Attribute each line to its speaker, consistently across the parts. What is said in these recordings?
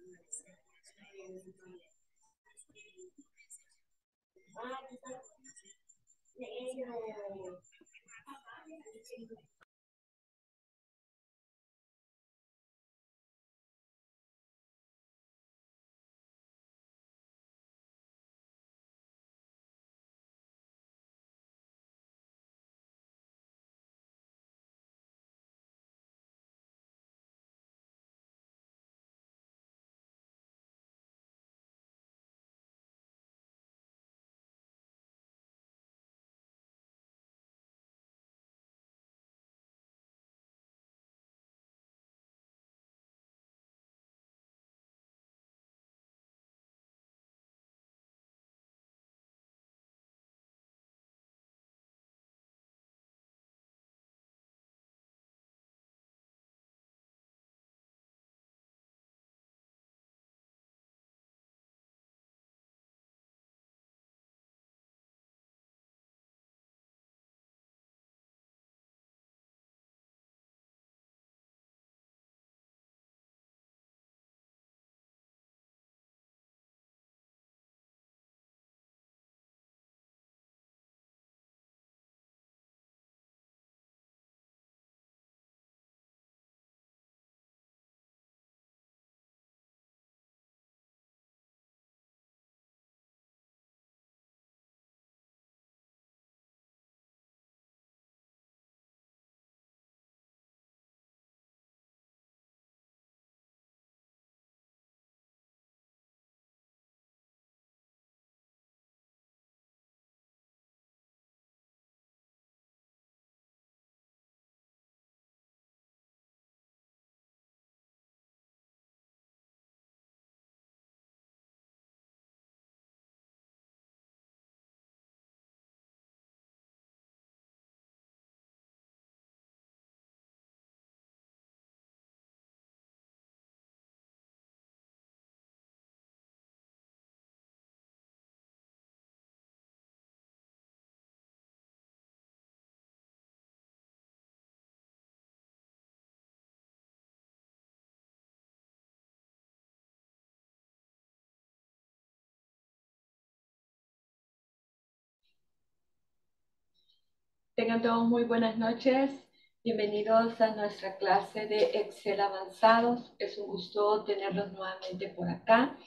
Speaker 1: Tengan todos muy buenas noches. Bienvenidos a nuestra clase de Excel avanzados. Es un gusto tenerlos nuevamente por acá.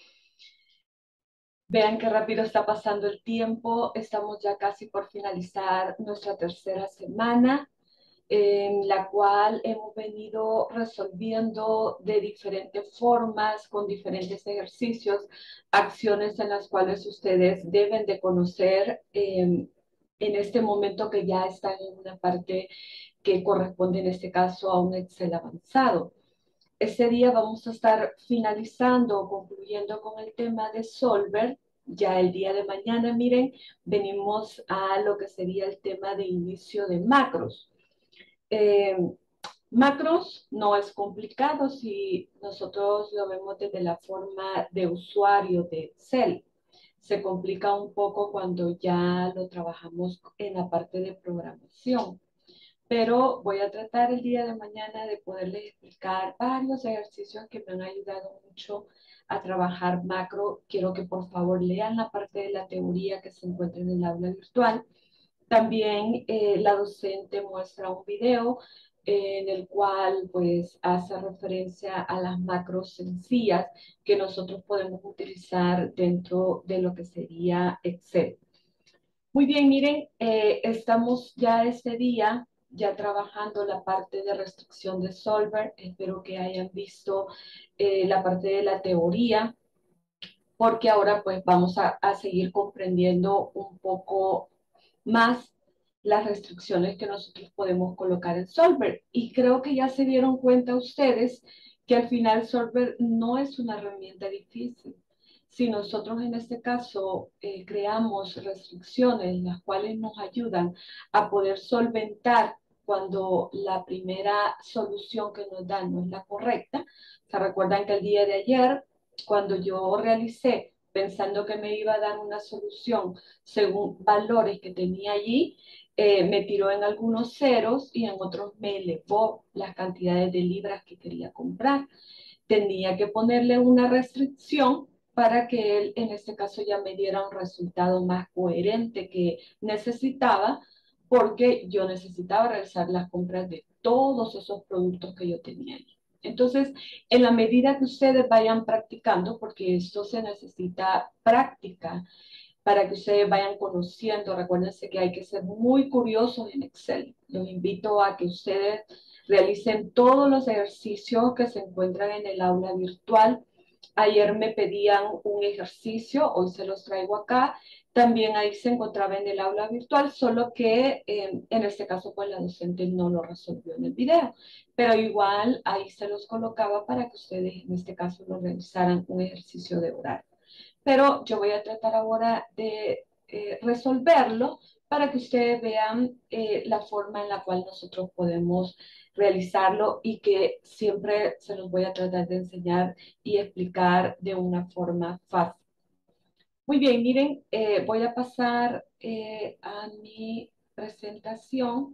Speaker 1: Vean qué rápido está pasando el tiempo. Estamos ya casi por finalizar nuestra tercera semana, en la cual hemos venido resolviendo de diferentes formas, con diferentes ejercicios, acciones en las cuales ustedes deben de conocer en este momento que ya están en una parte que corresponde en este caso a un Excel avanzado. Este día vamos a estar finalizando o concluyendo con el tema de Solver. Ya el día de mañana, miren, venimos a lo que sería el tema de inicio de macros. Eh, Macros no es complicado si nosotros lo vemos desde la forma de usuario de Excel. Se complica un poco cuando ya lo trabajamos en la parte de programación. Pero voy a tratar el día de mañana de poderles explicar varios ejercicios que me han ayudado mucho a trabajar macro. Quiero que por favor lean la parte de la teoría que se encuentra en el aula virtual. También la docente muestra un video en el cual pues hace referencia a las macros sencillas que nosotros podemos utilizar dentro de lo que sería Excel. Muy bien, miren, estamos ya este día ya trabajando la parte de restricción de Solver. Espero que hayan visto la parte de la teoría, porque ahora pues vamos a seguir comprendiendo un poco más las restricciones que nosotros podemos colocar en Solver. Y creo que ya se dieron cuenta ustedes que al final Solver no es una herramienta difícil. Si nosotros en este caso creamos restricciones las cuales nos ayudan a poder solventar cuando la primera solución que nos dan no es la correcta. Se recuerdan que el día de ayer, cuando yo realicé pensando que me iba a dar una solución según valores que tenía allí, me tiró en algunos ceros y en otros me elevó las cantidades de libras que quería comprar. tenía que ponerle una restricción para que él, en este caso, ya me diera un resultado más coherente que necesitaba, porque yo necesitaba realizar las compras de todos esos productos que yo tenía ahí. Entonces, en la medida que ustedes vayan practicando, porque esto se necesita práctica, para que ustedes vayan conociendo. Recuérdense que hay que ser muy curiosos en Excel. Los invito a que ustedes realicen todos los ejercicios que se encuentran en el aula virtual. Ayer me pedían un ejercicio, hoy se los traigo acá. También ahí se encontraba en el aula virtual, solo que en este caso pues la docente no lo resolvió en el video, pero igual ahí se los colocaba para que ustedes en este caso lo realizaran un ejercicio de horario. Pero yo voy a tratar ahora de resolverlo para que ustedes vean la forma en la cual nosotros podemos realizarlo y que siempre se los voy a tratar de enseñar y explicar de una forma fácil. Muy bien, miren, voy a pasar a mi presentación.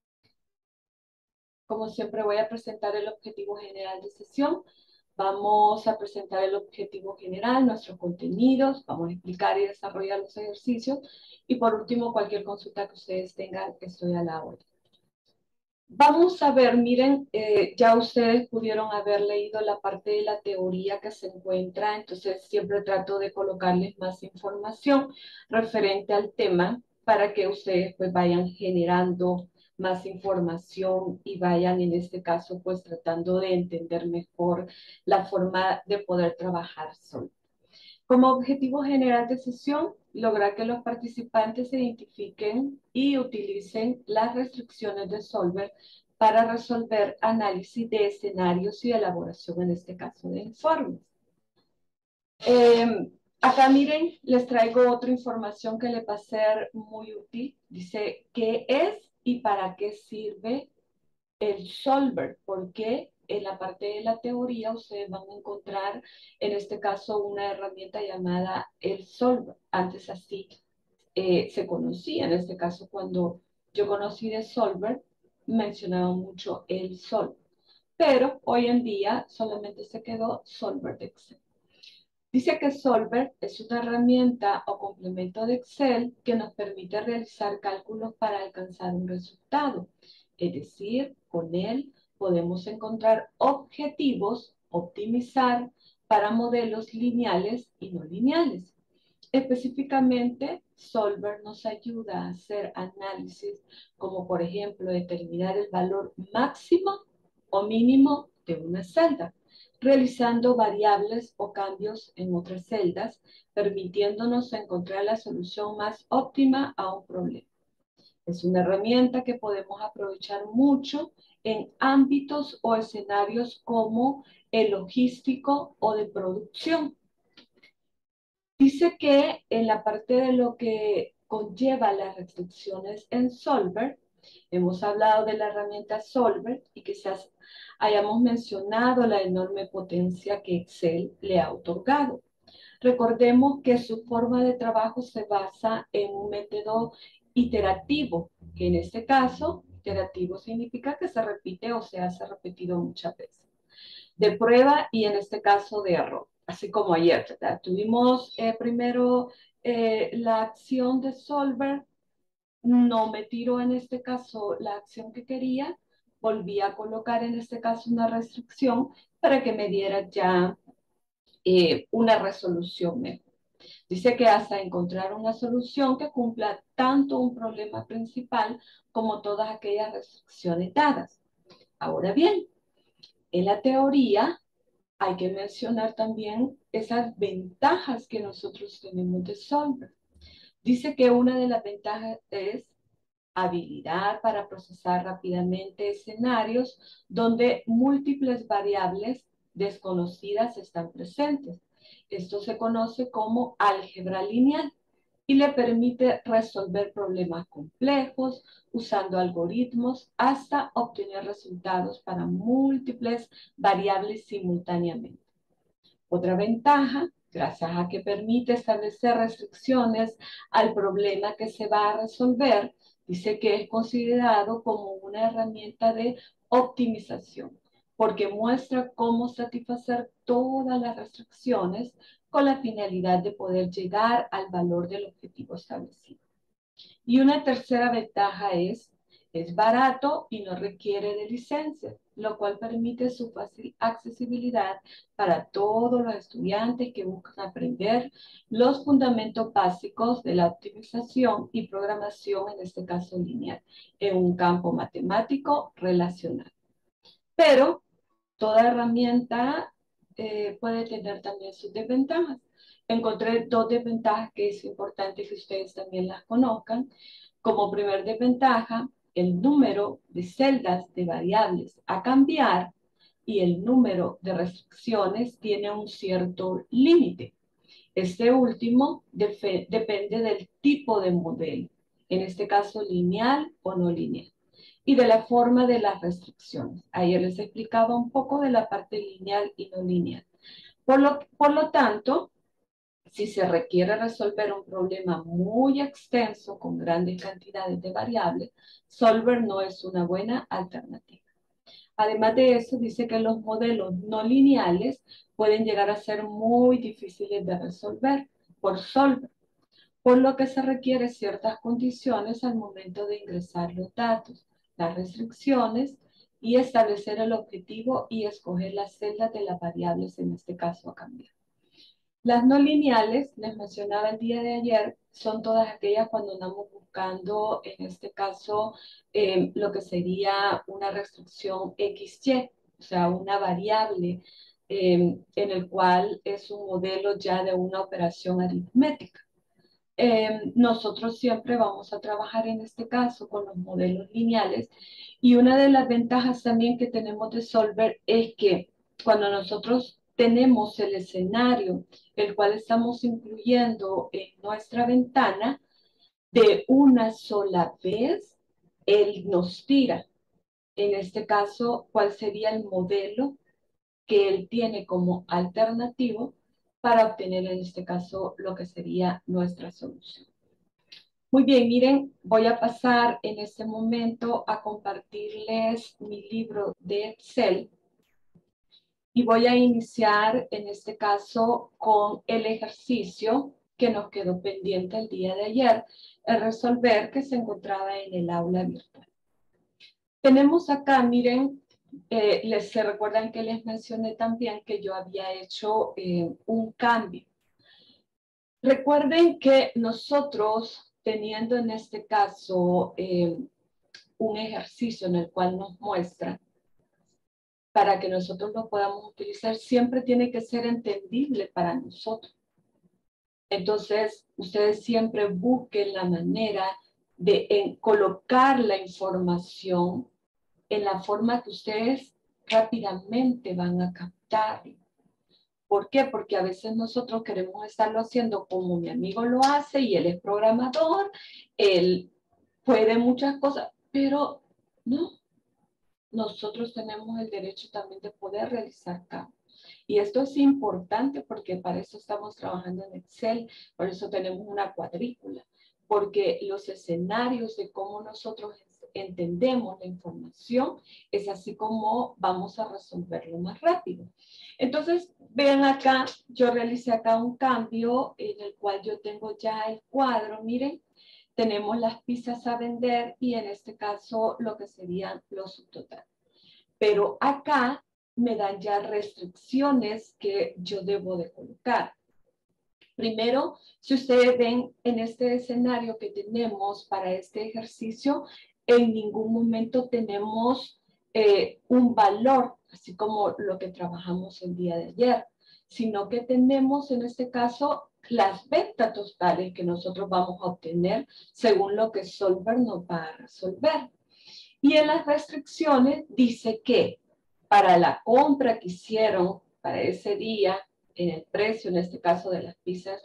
Speaker 1: Como siempre voy a presentar el objetivo general de sesión. Vamos a presentar el objetivo general, nuestros contenidos, vamos a explicar y desarrollar los ejercicios y por último cualquier consulta que ustedes tengan, estoy a la orden. Vamos a ver, miren, ya ustedes pudieron haber leído la parte de la teoría que se encuentra, entonces siempre trato de colocarles más información referente al tema para que ustedes pues vayan generando más información y vayan en este caso pues tratando de entender mejor la forma de poder trabajar solo. Como objetivo general de sesión, lograr que los participantes identifiquen y utilicen las restricciones de Solver para resolver análisis de escenarios y elaboración, en este caso, de informes. Acá miren, les traigo otra información que les va a ser muy útil. Dice, ¿qué es y para qué sirve el solver? Porque en la parte de la teoría ustedes van a encontrar, en este caso, una herramienta llamada el solver. Antes así se conocía, en este caso, cuando yo conocí de solver, mencionaba mucho el solver. Pero hoy en día solamente se quedó solver de Excel. Dice que Solver es una herramienta o complemento de Excel que nos permite realizar cálculos para alcanzar un resultado. Es decir, con él podemos encontrar objetivos, optimizar para modelos lineales y no lineales. Específicamente, Solver nos ayuda a hacer análisis como, por ejemplo, determinar el valor máximo o mínimo de una celda, realizando variables o cambios en otras celdas, permitiéndonos encontrar la solución más óptima a un problema. Es una herramienta que podemos aprovechar mucho en ámbitos o escenarios como el logístico o de producción. Dice que en la parte de lo que conlleva las restricciones en Solver, hemos hablado de la herramienta Solver y quizás hayamos mencionado la enorme potencia que Excel le ha otorgado. Recordemos que su forma de trabajo se basa en un método iterativo, que en este caso, iterativo significa que se repite o se hace repetido muchas veces, de prueba y en este caso de error, así como ayer, ¿verdad? Tuvimos primero la acción de solver, no me tiró en este caso la acción que quería, volví a colocar en este caso una restricción para que me diera ya una resolución mejor. Dice que hasta encontrar una solución que cumpla tanto un problema principal como todas aquellas restricciones dadas. Ahora bien, en la teoría hay que mencionar también esas ventajas que nosotros tenemos de Solver. Dice que una de las ventajas es habilidad para procesar rápidamente escenarios donde múltiples variables desconocidas están presentes. Esto se conoce como álgebra lineal y le permite resolver problemas complejos usando algoritmos hasta obtener resultados para múltiples variables simultáneamente. Otra ventaja, gracias a que permite establecer restricciones al problema que se va a resolver, dice que es considerado como una herramienta de optimización, porque muestra cómo satisfacer todas las restricciones con la finalidad de poder llegar al valor del objetivo establecido. Y una tercera ventaja es barato y no requiere de licencias, lo cual permite su fácil accesibilidad para todos los estudiantes que buscan aprender los fundamentos básicos de la optimización y programación, en este caso lineal, en un campo matemático relacional. Pero toda herramienta puede tener también sus desventajas. Encontré dos desventajas que es importante que ustedes también las conozcan. Como primer desventaja, el número de celdas de variables a cambiar y el número de restricciones tiene un cierto límite. Este último depende del tipo de modelo, en este caso lineal o no lineal, y de la forma de las restricciones. Ayer les explicaba un poco de la parte lineal y no lineal. Por lo tanto, si se requiere resolver un problema muy extenso con grandes cantidades de variables, Solver no es una buena alternativa. Además de eso, dice que los modelos no lineales pueden llegar a ser muy difíciles de resolver por Solver, por lo que se requiere ciertas condiciones al momento de ingresar los datos, las restricciones y establecer el objetivo y escoger las celdas de las variables, en este caso a cambiar. Las no lineales, les mencionaba el día de ayer, son todas aquellas cuando andamos buscando, en este caso, lo que sería una restricción XY, o sea, una variable en el cual es un modelo ya de una operación aritmética. Nosotros siempre vamos a trabajar en este caso con los modelos lineales y una de las ventajas también que tenemos de Solver es que cuando nosotros tenemos el escenario el cual estamos incluyendo en nuestra ventana, de una sola vez, él nos tira, en este caso, cuál sería el modelo que él tiene como alternativo para obtener en este caso lo que sería nuestra solución. Muy bien, miren, voy a pasar en este momento a compartirles mi libro de Excel y voy a iniciar en este caso con el ejercicio que nos quedó pendiente el día de ayer, el resolver que se encontraba en el aula virtual. Tenemos acá, miren, se recuerdan que les mencioné también que yo había hecho un cambio. Recuerden que nosotros, teniendo en este caso un ejercicio en el cual nos muestra, para que nosotros lo podamos utilizar, siempre tiene que ser entendible para nosotros. Entonces, ustedes siempre busquen la manera de colocar la información en la forma que ustedes rápidamente van a captarlo. ¿Por qué? Porque a veces nosotros queremos estarlo haciendo como mi amigo lo hace y él es programador, él puede muchas cosas, pero no. Nosotros tenemos el derecho también de poder realizar cambios. Y esto es importante porque para eso estamos trabajando en Excel, por eso tenemos una cuadrícula, porque los escenarios de cómo nosotros entendemos la información es así como vamos a resolverlo más rápido. Entonces, vean acá, yo realicé acá un cambio en el cual yo tengo ya el cuadro, miren, tenemos las pizzas a vender y en este caso lo que serían los subtotales. Pero acá me dan ya restricciones que yo debo de colocar. Primero, si ustedes ven en este escenario que tenemos para este ejercicio, en ningún momento tenemos un valor, así como lo que trabajamos el día de ayer, sino que tenemos en este caso las ventas totales que nosotros vamos a obtener según lo que Solver nos va a resolver. Y en las restricciones dice que para la compra que hicieron para ese día, en el precio, en este caso de las pizzas,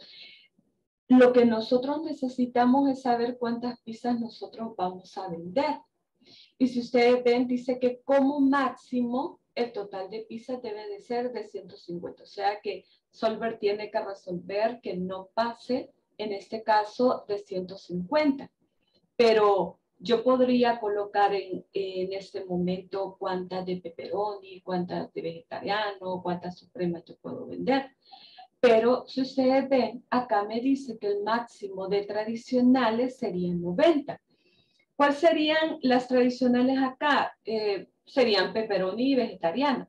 Speaker 1: lo que nosotros necesitamos es saber cuántas pizzas nosotros vamos a vender. Y si ustedes ven, dice que como máximo el total de pizzas debe de ser de 150. O sea que Solver tiene que resolver que no pase, en este caso, de 150. Pero yo podría colocar en este momento cuántas de pepperoni, cuántas de vegetariano, cuántas supremas yo puedo vender. Pero si ustedes ven, acá me dice que el máximo de tradicionales serían 90. ¿Cuáles serían las tradicionales acá? Serían pepperoni y vegetariana.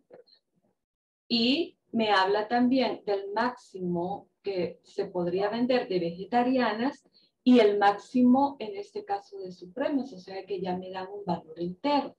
Speaker 1: Y me habla también del máximo que se podría vender de vegetarianas y el máximo en este caso de supremos, o sea que ya me dan un valor entero.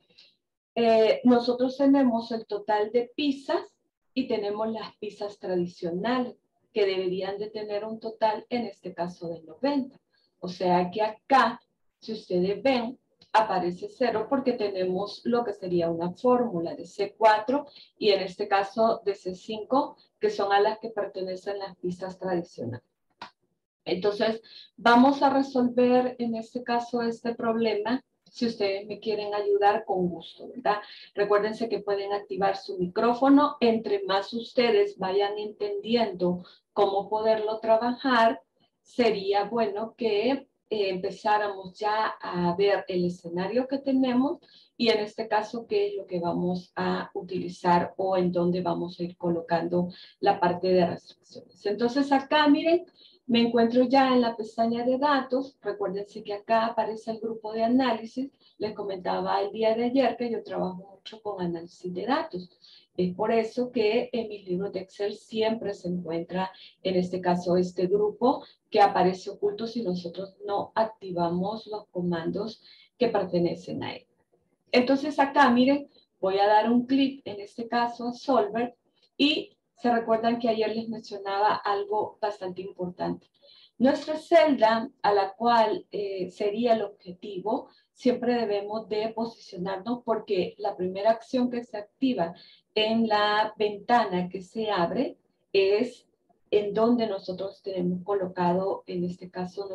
Speaker 1: Nosotros tenemos el total de pizzas y tenemos las pizzas tradicionales que deberían de tener un total en este caso de 90. O sea que acá, si ustedes ven, aparece 0 porque tenemos lo que sería una fórmula de C4 y en este caso de C5, que son a las que pertenecen las pizzas tradicionales. Entonces, vamos a resolver en este caso este problema. Si ustedes me quieren ayudar, con gusto, ¿verdad? Recuérdense que pueden activar su micrófono. Entre más ustedes vayan entendiendo cómo poderlo trabajar, sería bueno que empezáramos ya a ver el escenario que tenemos y en este caso qué es lo que vamos a utilizar o en dónde vamos a ir colocando la parte de restricciones. Entonces acá, miren, me encuentro ya en la pestaña de datos. Recuérdense que acá aparece el grupo de análisis. Les comentaba el día de ayer que yo trabajo mucho con análisis de datos. Es por eso que en mis libros de Excel siempre se encuentra, en este caso, este grupo que aparece oculto si nosotros no activamos los comandos que pertenecen a él. Entonces acá, miren, voy a dar un clic, en este caso, a Solver, y se recuerdan que ayer les mencionaba algo bastante importante. Nuestra celda, a la cual sería el objetivo, siempre debemos de posicionarnos porque la primera acción que se activa en la ventana que se abre es en donde nosotros tenemos colocado, en este caso,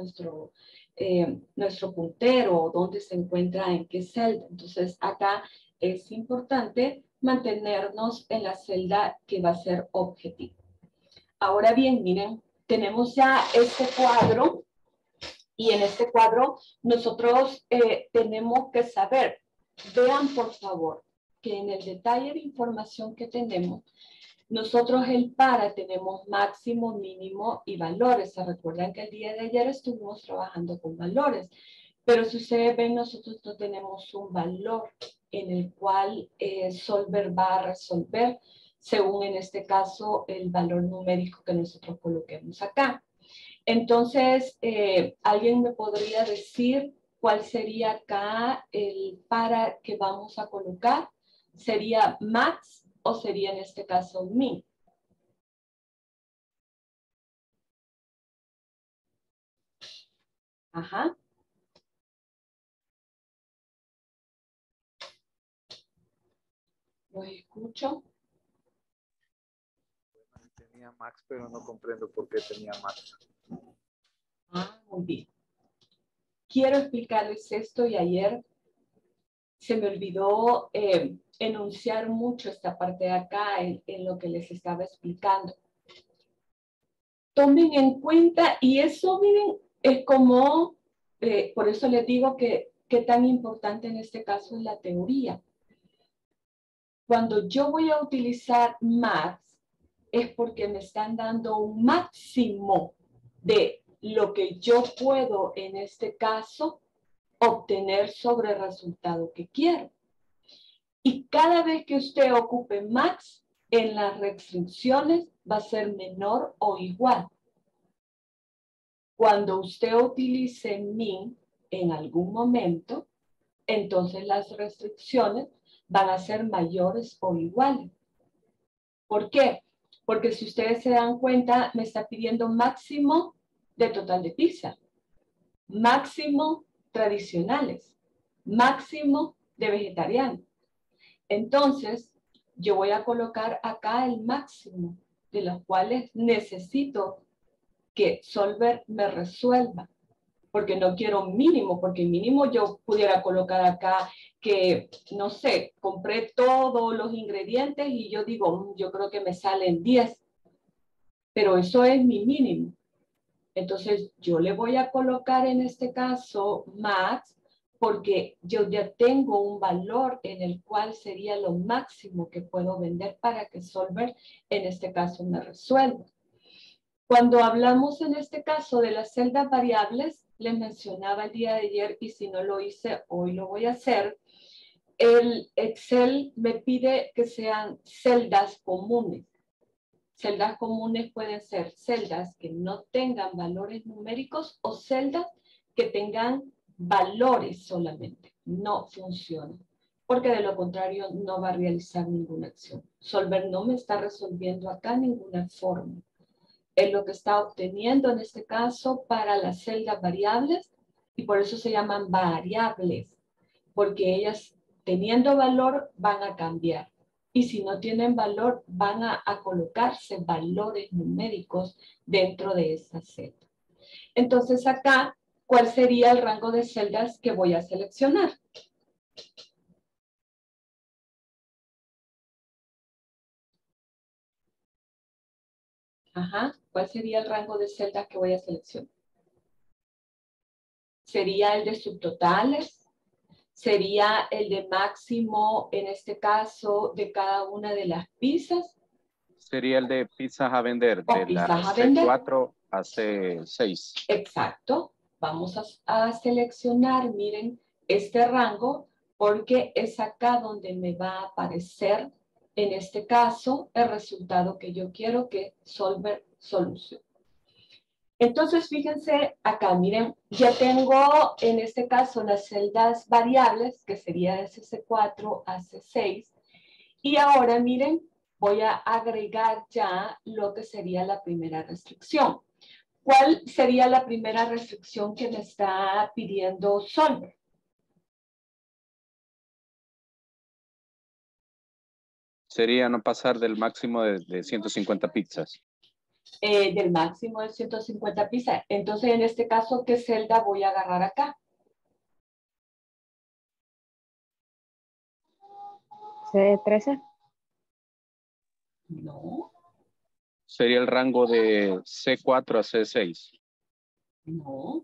Speaker 1: nuestro puntero, donde se encuentra en qué celda. Entonces, acá es importante mantenernos en la celda que va a ser objetivo. Ahora bien, miren, tenemos ya este cuadro y en este cuadro nosotros tenemos que saber, vean por favor, que en el detalle de información que tenemos, nosotros el para tenemos máximo, mínimo y valores. Se recuerdan que el día de ayer estuvimos trabajando con valores, pero si ustedes ven, nosotros no tenemos un valor en el cual Solver va a resolver según en este caso el valor numérico que nosotros coloquemos acá. Entonces, ¿alguien me podría decir cuál sería acá el para que vamos a colocar? ¿Sería max o sería en este caso min? Ajá. ¿Los escucho?
Speaker 2: Tenía max, pero no comprendo por qué tenía max.
Speaker 1: Ah, muy bien. Quiero explicarles esto y ayer se me olvidó enunciar mucho esta parte de acá en lo que les estaba explicando. Tomen en cuenta, y eso, miren, es como, por eso les digo que tan importante en este caso es la teoría. Cuando yo voy a utilizar max, es porque me están dando un máximo de lo que yo puedo, en este caso, obtener sobre el resultado que quiero. Y cada vez que usted ocupe max, en las restricciones va a ser menor o igual. Cuando usted utilice min en algún momento, entonces las restricciones van a ser mayores o iguales. ¿Por qué? Porque si ustedes se dan cuenta, me está pidiendo máximo de total de pizza, máximo tradicionales, máximo de vegetariano. Entonces, yo voy a colocar acá el máximo de los cuales necesito que Solver me resuelva, porque no quiero mínimo, porque mínimo yo pudiera colocar acá que, no sé, compré todos los ingredientes y yo digo, yo creo que me salen 10, pero eso es mi mínimo. Entonces, yo le voy a colocar en este caso max porque yo ya tengo un valor en el cual sería lo máximo que puedo vender para que Solver en este caso me resuelva. Cuando hablamos en este caso de las celdas variables, les mencionaba el día de ayer y si no lo hice, hoy lo voy a hacer. El Excel me pide que sean celdas comunes. Celdas comunes pueden ser celdas que no tengan valores numéricos o celdas que tengan valores solamente. No funciona, porque de lo contrario no va a realizar ninguna acción. Solver no me está resolviendo acá ninguna forma. Es lo que está obteniendo en este caso para las celdas variables y por eso se llaman variables, porque ellas teniendo valor van a cambiar. Y si no tienen valor, van a colocarse valores numéricos dentro de esa celda. Entonces acá, ¿cuál sería el rango de celdas que voy a seleccionar? Ajá, ¿cuál sería el rango de celdas que voy a seleccionar? ¿Sería el de subtotales? ¿Sería el de máximo, en este caso, de cada una de las pizzas?
Speaker 3: Sería el de pizzas a vender,
Speaker 1: O
Speaker 3: de la
Speaker 1: pizzas a vender.
Speaker 3: C4 a C6.
Speaker 1: Exacto. Vamos a seleccionar, miren, este rango, porque es acá donde me va a aparecer, en este caso, el resultado que yo quiero que Solver solucione. Entonces, fíjense acá, miren, ya tengo en este caso las celdas variables, que sería de C4 a C6, y ahora miren, voy a agregar ya lo que sería la primera restricción. ¿Cuál sería la primera restricción que me está pidiendo Solver?
Speaker 3: Sería no pasar del máximo de 150 pizzas.
Speaker 1: Del máximo de 150 pizzas. Entonces, en este caso, ¿qué celda voy a agarrar acá?
Speaker 4: C13.
Speaker 1: No,
Speaker 3: Sería el rango de C4 a C6.
Speaker 1: no.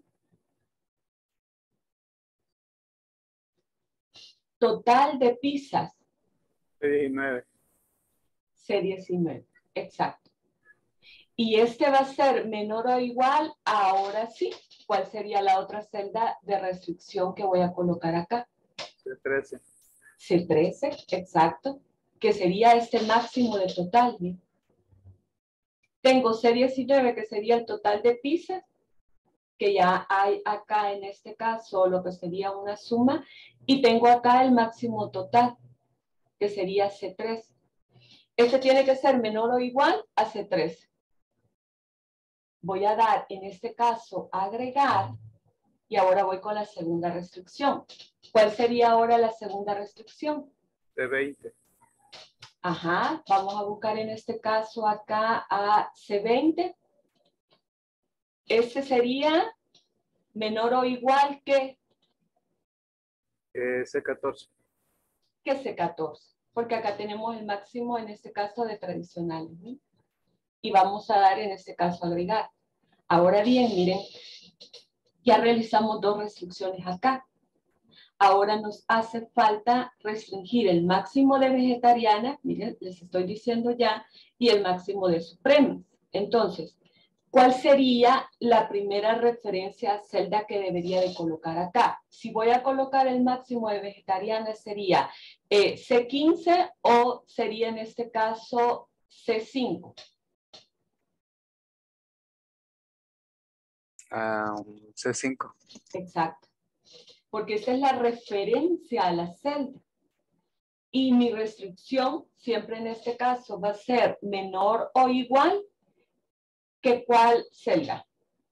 Speaker 1: Total de pizzas.
Speaker 2: C19.
Speaker 1: C19, exacto. Y este va a ser menor o igual, ahora sí. ¿Cuál sería la otra celda de restricción que voy a colocar acá?
Speaker 2: C13.
Speaker 1: C13, exacto. Que sería este máximo de total. ¿Sí? Tengo C19, que sería el total de pizzas, que ya hay acá en este caso lo que sería una suma. Y tengo acá el máximo total, que sería C13. Este tiene que ser menor o igual a C13. Voy a dar, en este caso, agregar, y ahora voy con la segunda restricción. ¿Cuál sería ahora la segunda restricción?
Speaker 2: C20.
Speaker 1: Ajá, vamos a buscar en este caso acá a C20. Este sería menor o igual que
Speaker 2: C14.
Speaker 1: C14, porque acá tenemos el máximo en este caso de tradicionales, ¿sí? Y vamos a dar en este caso agregar. Ahora bien, miren, ya realizamos dos restricciones acá. Ahora nos hace falta restringir el máximo de vegetariana, miren, les estoy diciendo ya, y el máximo de supremas. Entonces, ¿cuál sería la primera referencia a celda que debería de colocar acá? Si voy a colocar el máximo de vegetariana, ¿sería C15 o sería en este caso C5?
Speaker 2: C5.
Speaker 1: Exacto. Porque esa es la referencia a la celda. Y mi restricción, siempre en este caso, va a ser menor o igual que cuál celda.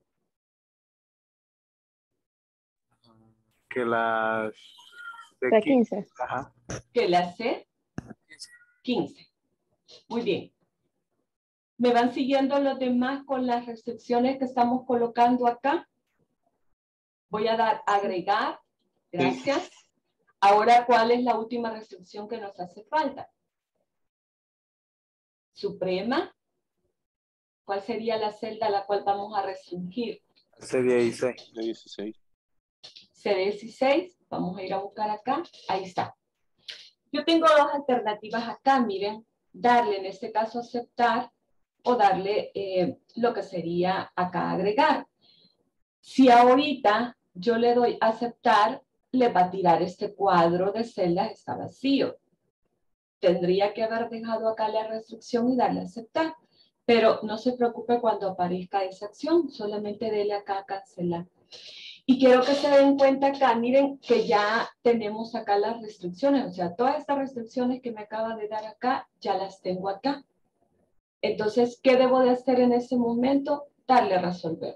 Speaker 2: Que las
Speaker 4: C15.
Speaker 2: Ajá.
Speaker 1: Que la C15. Muy bien. ¿Me van siguiendo los demás con las restricciones que estamos colocando acá? Voy a dar agregar. Gracias. Ahora, ¿cuál es la última restricción que nos hace falta? Suprema. ¿Cuál sería la celda a la cual vamos a restringir?
Speaker 2: C16.
Speaker 3: De 16.
Speaker 1: C16, vamos a ir a buscar acá, ahí está. Yo tengo dos alternativas acá, miren, darle en este caso aceptar o darle lo que sería acá agregar. Si ahorita yo le doy aceptar, le va a tirar este cuadro de celdas, está vacío. Tendría que haber dejado acá la restricción y darle a aceptar. Pero no se preocupe cuando aparezca esa acción, solamente dele acá a cancelar. Y quiero que se den cuenta acá, miren que ya tenemos acá las restricciones, o sea, todas estas restricciones que me acaba de dar acá, ya las tengo acá. Entonces, ¿qué debo de hacer en ese momento? Darle a resolver.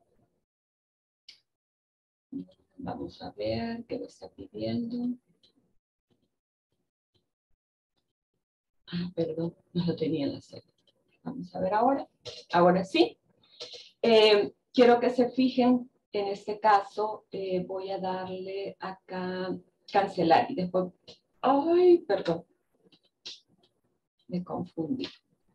Speaker 1: Vamos a ver qué me está pidiendo. Ah, perdón, no lo tenía en la celda. Vamos a ver ahora. Ahora sí. Quiero que se fijen, en este caso, voy a darle acá cancelar y después, ay, perdón, me confundí.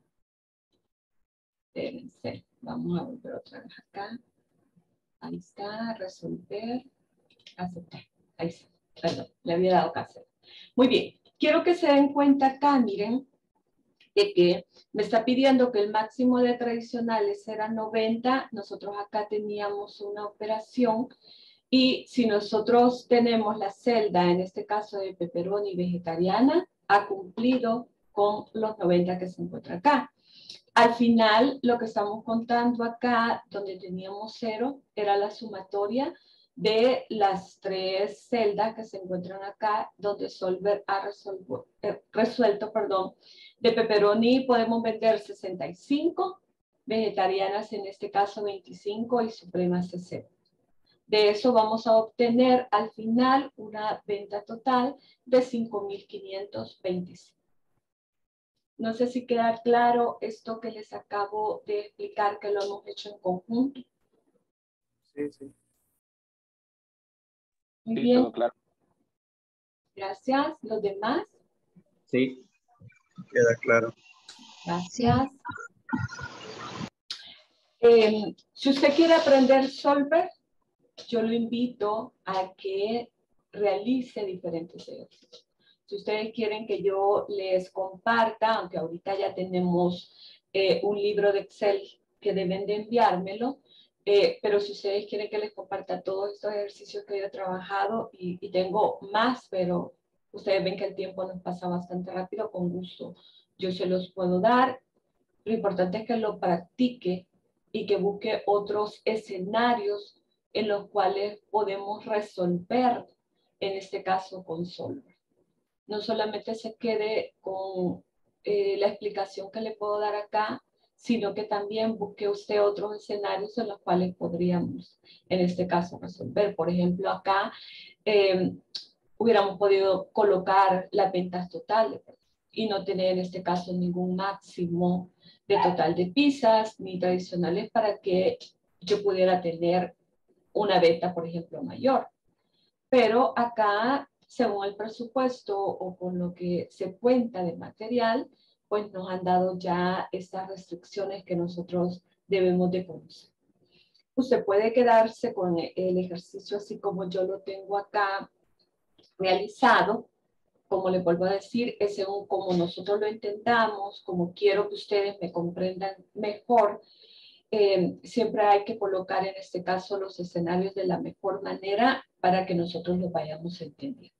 Speaker 1: Espérense, vamos a volver otra vez acá. Ahí está, resolver, aceptar. Ahí está, perdón, le había dado cancelar. Muy bien, quiero que se den cuenta acá, miren, de que me está pidiendo que el máximo de tradicionales era 90, nosotros acá teníamos una operación y si nosotros tenemos la celda, en este caso de pepperoni vegetariana, ha cumplido con los 90 que se encuentra acá. Al final, lo que estamos contando acá, donde teníamos 0, era la sumatoria de las 3 celdas que se encuentran acá, donde Solver ha resuelto, de pepperoni podemos vender 65, vegetarianas en este caso 25 y supremas 60. De eso vamos a obtener al final una venta total de 5.525. No sé si queda claro esto que les acabo de explicar, que lo hemos hecho en conjunto.
Speaker 2: Sí, sí.
Speaker 1: Muy
Speaker 3: Sí,
Speaker 1: bien.
Speaker 3: todo claro.
Speaker 1: Gracias. ¿Los demás?
Speaker 3: Sí.
Speaker 2: Queda claro.
Speaker 1: Gracias. Si usted quiere aprender Solver, yo lo invito a que realice diferentes ejercicios. Si ustedes quieren que yo les comparta, aunque ahorita ya tenemos un libro de Excel que deben de enviármelo, pero si ustedes quieren que les comparta todos estos ejercicios que yo he trabajado y tengo más, pero ustedes ven que el tiempo nos pasa bastante rápido, con gusto yo se los puedo dar. Lo importante es que lo practique y que busque otros escenarios en los cuales podemos resolver, en este caso con Solver. No solamente se quede con la explicación que le puedo dar acá, sino que también busque usted otros escenarios en los cuales podríamos, en este caso, resolver. Por ejemplo, acá hubiéramos podido colocar las ventas totales y no tener en este caso ningún máximo de total de pizzas ni tradicionales para que yo pudiera tener una venta, por ejemplo, mayor. Pero acá, según el presupuesto o con lo que se cuenta de material, pues nos han dado ya estas restricciones que nosotros debemos de conocer. Usted puede quedarse con el ejercicio así como yo lo tengo acá realizado. Como les vuelvo a decir, es según como nosotros lo entendamos, como quiero que ustedes me comprendan mejor. Siempre hay que colocar en este caso los escenarios de la mejor manera para que nosotros lo vayamos entendiendo.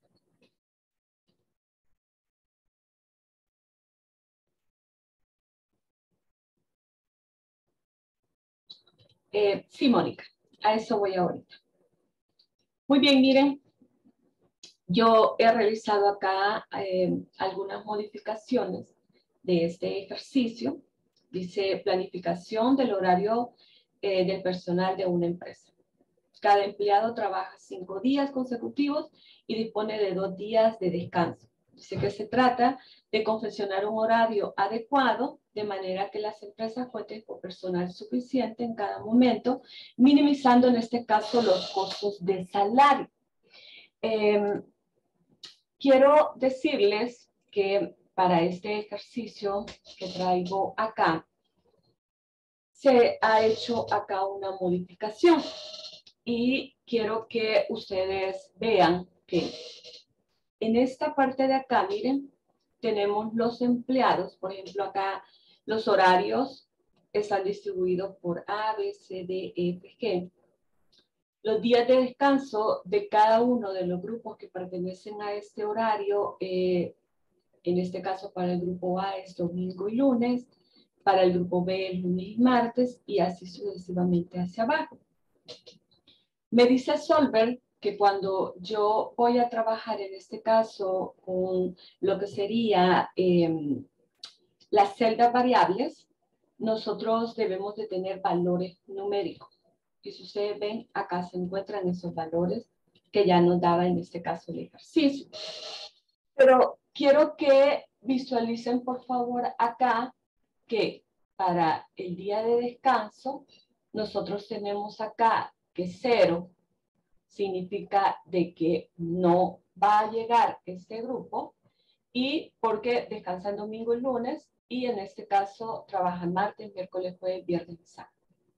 Speaker 1: Sí, Mónica, a eso voy ahorita. Muy bien, miren, yo he realizado acá algunas modificaciones de este ejercicio. Dice planificación del horario del personal de una empresa. Cada empleado trabaja 5 días consecutivos y dispone de 2 días de descanso. Dice que se trata de confeccionar un horario adecuado de manera que las empresas cuenten con personal suficiente en cada momento, minimizando en este caso los costos de salario. Quiero decirles que para este ejercicio que traigo acá, se ha hecho acá una modificación. y quiero que ustedes vean que en esta parte de acá, miren, tenemos los empleados. Por ejemplo, acá los horarios están distribuidos por A, B, C, D, E, F, G. Los días de descanso de cada uno de los grupos que pertenecen a este horario, en este caso para el grupo A es domingo y lunes, para el grupo B es lunes y martes, y así sucesivamente hacia abajo. Me dice Solver que cuando yo voy a trabajar en este caso con lo que sería las celdas variables, nosotros debemos de tener valores numéricos. Y si ustedes ven, acá se encuentran esos valores que ya nos daba en este caso el ejercicio. Pero quiero que visualicen por favor acá que para el día de descanso nosotros tenemos acá que 0 significa de que no va a llegar este grupo, y porque descansan domingo y lunes, y en este caso trabajan martes, miércoles, jueves, viernes y sábado.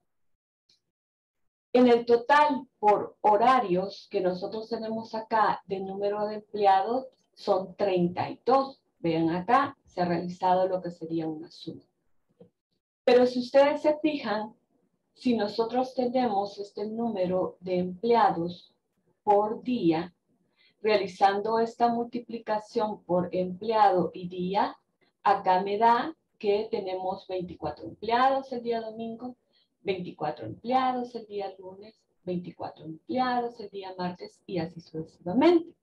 Speaker 1: En el total por horarios que nosotros tenemos acá de número de empleados son 32. Vean acá, se ha realizado lo que sería una suma. Pero si ustedes se fijan, si nosotros tenemos este número de empleados por día, realizando esta multiplicación por empleado y día, acá me da que tenemos 24 empleados el día domingo, 24 empleados el día lunes, 24 empleados el día martes, y así sucesivamente.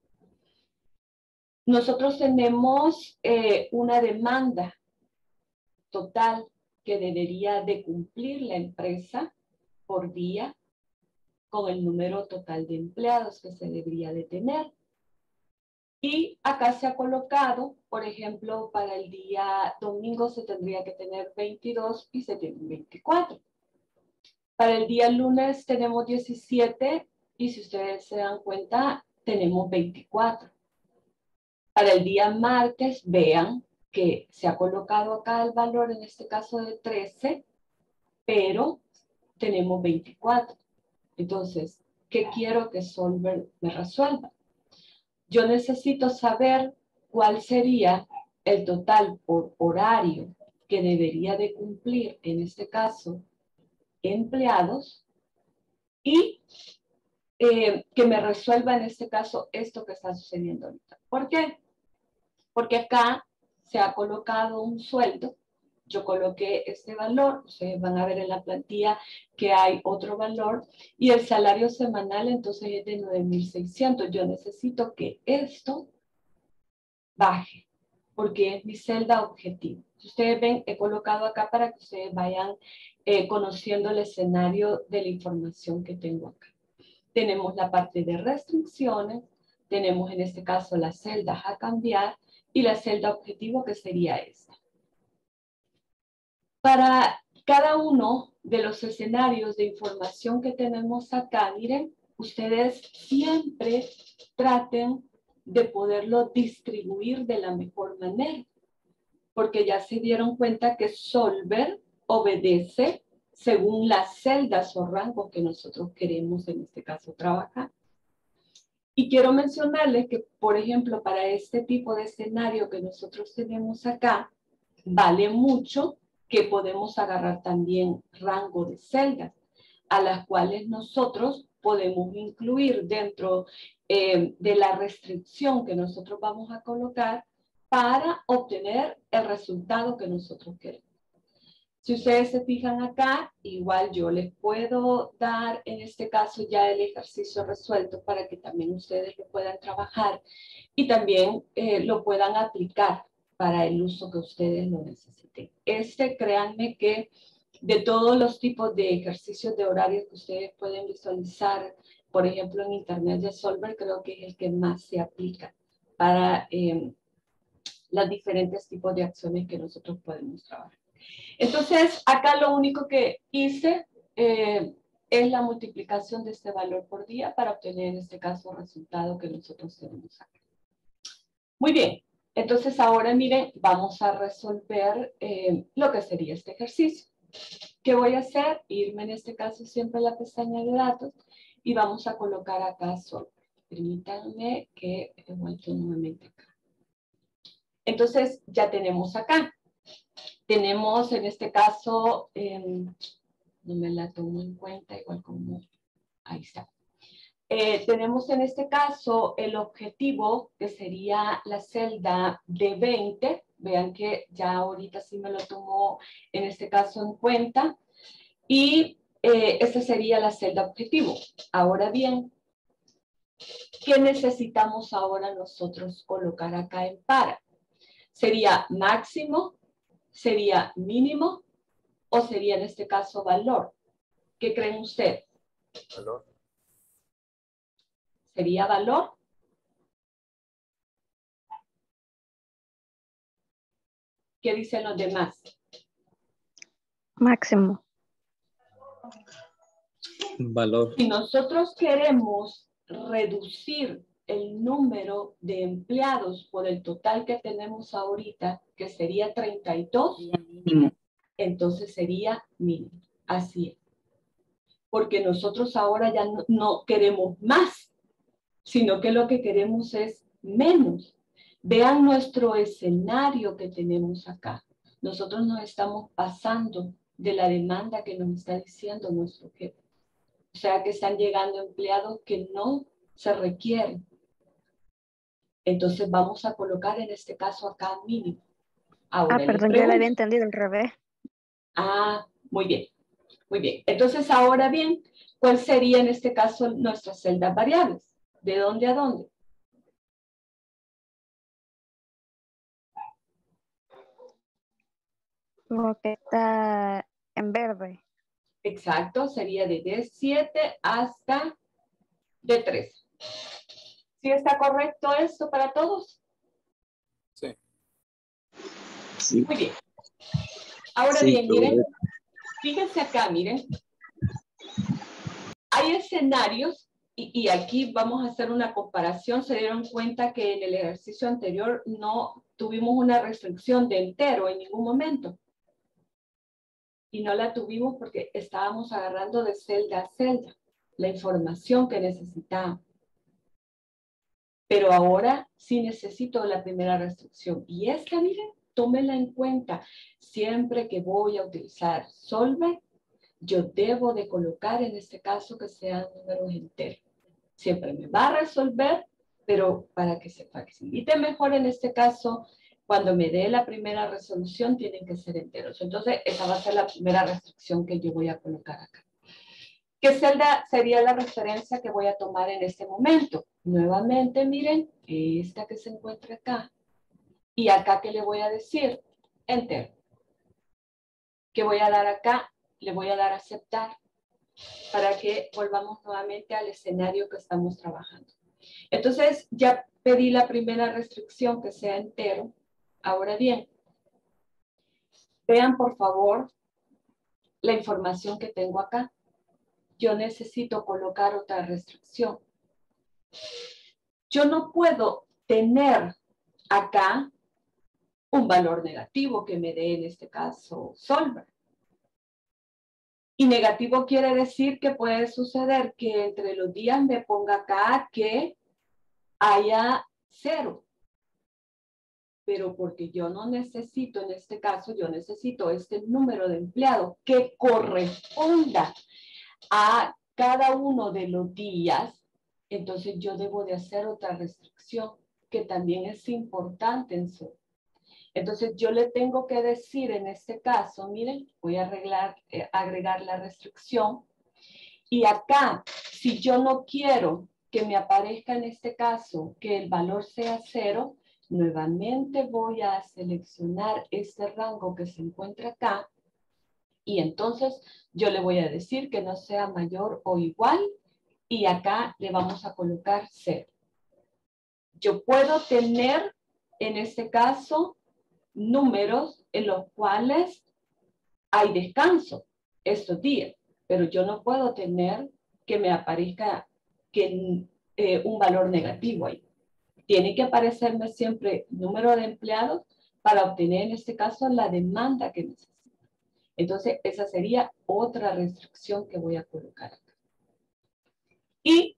Speaker 1: Nosotros tenemos una demanda total que debería de cumplir la empresa por día con el número total de empleados que se debería de tener. Y acá se ha colocado, por ejemplo, para el día domingo se tendría que tener 22 y se tienen 24. Para el día lunes tenemos 17 y si ustedes se dan cuenta, tenemos 24. Para el día martes, vean que se ha colocado acá el valor, en este caso de 13, pero tenemos 24. Entonces, ¿qué quiero que Solver me resuelva? Yo necesito saber cuál sería el total por horario que debería de cumplir, en este caso, empleados, y que me resuelva en este caso esto que está sucediendo ahorita. ¿Por qué? Porque acá se ha colocado un sueldo. Yo coloqué este valor, ustedes van a ver en la plantilla que hay otro valor, y el salario semanal entonces es de 9,600. Yo necesito que esto baje, porque es mi celda objetivo. Si ustedes ven, he colocado acá para que ustedes vayan conociendo el escenario de la información que tengo acá. Tenemos la parte de restricciones, tenemos en este caso las celdas a cambiar y la celda objetivo, que sería esta. Para cada uno de los escenarios de información que tenemos acá, miren, ustedes siempre traten de poderlo distribuir de la mejor manera, porque ya se dieron cuenta que Solver obedece según las celdas o rangos que nosotros queremos en este caso trabajar. Y quiero mencionarles que, por ejemplo, para este tipo de escenario que nosotros tenemos acá, vale mucho que podemos agarrar también rango de celdas, a las cuales nosotros podemos incluir dentro de la restricción que nosotros vamos a colocar para obtener el resultado que nosotros queremos. Si ustedes se fijan acá, igual yo les puedo dar en este caso ya el ejercicio resuelto para que también ustedes lo puedan trabajar y también lo puedan aplicar para el uso que ustedes lo necesiten. Créanme que de todos los tipos de ejercicios de horarios que ustedes pueden visualizar, por ejemplo en Internet de Solver, creo que es el que más se aplica para los diferentes tipos de acciones que nosotros podemos trabajar. Entonces, acá lo único que hice es la multiplicación de este valor por día para obtener en este caso el resultado que nosotros tenemos acá. Muy bien, entonces ahora miren, vamos a resolver lo que sería este ejercicio. ¿Qué voy a hacer? Irme en este caso siempre a la pestaña de datos y vamos a colocar acá Solver. Permítanme que he vuelto nuevamente acá. Entonces, ya tenemos acá. Tenemos en este caso, no me la tomo en cuenta, igual como, ahí está. Tenemos en este caso el objetivo, que sería la celda D20. Vean que ya ahorita sí me lo tomó en este caso en cuenta. Y esta sería la celda objetivo. Ahora bien, ¿qué necesitamos ahora nosotros colocar acá en para? ¿Sería máximo? ¿Sería mínimo? ¿O sería en este caso valor? ¿Qué creen ustedes?
Speaker 2: Valor.
Speaker 1: ¿Sería valor? ¿Qué dicen los demás?
Speaker 4: Máximo.
Speaker 3: Valor.
Speaker 1: Si nosotros queremos reducir el número de empleados por el total que tenemos ahorita, que sería 32, entonces sería mínimo. Así es. Porque nosotros ahora ya no queremos más, sino que lo que queremos es menos. Vean nuestro escenario que tenemos acá. Nosotros nos estamos pasando de la demanda que nos está diciendo nuestro jefe. O sea que están llegando empleados que no se requieren. Entonces vamos a colocar en este caso acá mínimo. Ahora les
Speaker 4: Perdón, yo la había
Speaker 1: pregunto.
Speaker 4: entendido al revés.
Speaker 1: Muy bien, muy bien. Entonces ahora bien, ¿cuál sería en este caso nuestras celdas variables? ¿De dónde a dónde?
Speaker 4: Lo que está en verde.
Speaker 1: Exacto, sería de D7 hasta D3. ¿Sí está correcto esto para todos?
Speaker 2: Sí.
Speaker 3: Sí.
Speaker 1: Muy bien. Ahora
Speaker 3: Sí,
Speaker 1: bien, miren, fíjense acá, miren. Hay escenarios, y aquí vamos a hacer una comparación. Se dieron cuenta que en el ejercicio anterior no tuvimos una restricción de entero en ningún momento. Y no la tuvimos porque estábamos agarrando de celda a celda la información que necesitábamos. Pero ahora sí necesito la primera restricción. Y esta, miren, tómenla en cuenta. Siempre que voy a utilizar Solver, yo debo de colocar en este caso que sean números enteros. Siempre me va a resolver, pero para que se facilite mejor en este caso, cuando me dé la primera resolución, tienen que ser enteros. Entonces, esa va a ser la primera restricción que yo voy a colocar acá. ¿Qué celda sería la referencia que voy a tomar en este momento? Nuevamente, miren, esta que se encuentra acá. Y acá, ¿qué le voy a decir? Enter. ¿Qué voy a dar acá? Le voy a dar aceptar para que volvamos nuevamente al escenario que estamos trabajando. Entonces, ya pedí la primera restricción que sea entero. Ahora bien, vean por favor la información que tengo acá. Yo necesito colocar otra restricción. Yo no puedo tener acá un valor negativo que me dé en este caso Solver. Y negativo quiere decir que puede suceder que entre los días me ponga acá que haya 0. Pero porque yo no necesito, en este caso, yo necesito este número de empleados que corresponda a cada uno de los días, entonces yo debo de hacer otra restricción que también es importante en su. Entonces yo le tengo que decir en este caso, miren, voy a agregar la restricción. Y acá, si yo no quiero que me aparezca en este caso que el valor sea 0, nuevamente voy a seleccionar este rango que se encuentra acá. Y entonces yo le voy a decir que no sea mayor o igual. Y acá le vamos a colocar 0. Yo puedo tener, en este caso, números en los cuales hay descanso estos días, pero yo no puedo tener que me aparezca un valor negativo ahí. Tiene que aparecerme siempre número de empleados para obtener en este caso la demanda que necesito. Entonces, esa sería otra restricción que voy a colocar acá.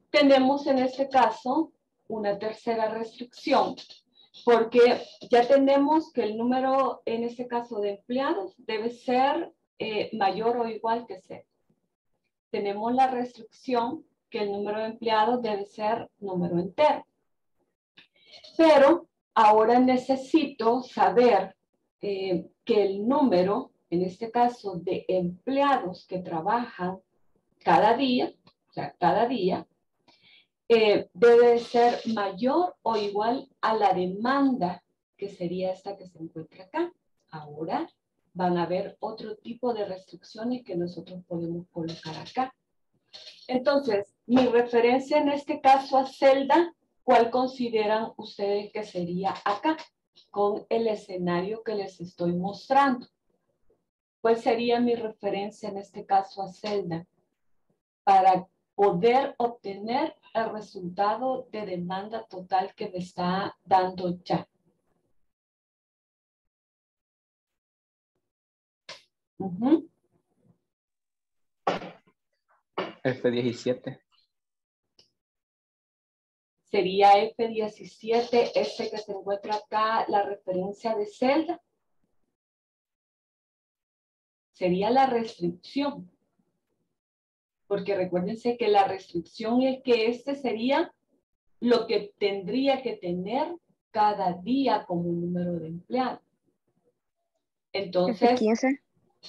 Speaker 1: tenemos en este caso una tercera restricción, porque ya tenemos que el número, en este caso de empleados, debe ser mayor o igual que 0. Tenemos la restricción que el número de empleados debe ser número entero. Pero ahora necesito saber que el número, en este caso de empleados que trabajan cada día, o sea, cada día, debe ser mayor o igual a la demanda, que sería esta que se encuentra acá. Ahora van a haber otro tipo de restricciones que nosotros podemos colocar acá. Entonces, mi referencia en este caso a celda, ¿cuál consideran ustedes que sería acá? Con el escenario que les estoy mostrando. ¿Cuál sería mi referencia en este caso a celda? Para poder obtener el resultado de demanda total que me está dando ya.
Speaker 3: F17.
Speaker 1: Sería F17, este que se encuentra acá, la referencia de celda. Sería la restricción. Porque recuérdense que la restricción es que este sería lo que tendría que tener cada día como número de empleados. Entonces,
Speaker 4: F15.